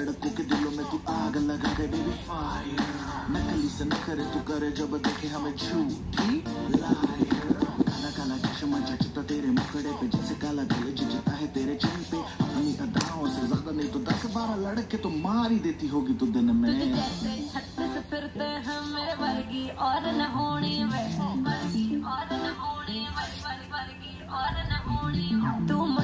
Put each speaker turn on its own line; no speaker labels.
लड़कों के दिलों में तू आग लगा के बेबी फायर। नकली से नखरे तू करे जब देखे हमें झूठी लायर। काला काला चश्मा जचता तेरे मुखड़े पे जैसे काला गले जचता है तेरे चेहरे पे। अपनी अदाओं से ज्यादा नहीं तो 10-12 लड़के तो मार ही देती होगी तू दिन में।
तुझे जैसे छत से फिरते हैं मेरे वर्गी और न होनी वर्गी और न होनी वर्गी और न होनी तू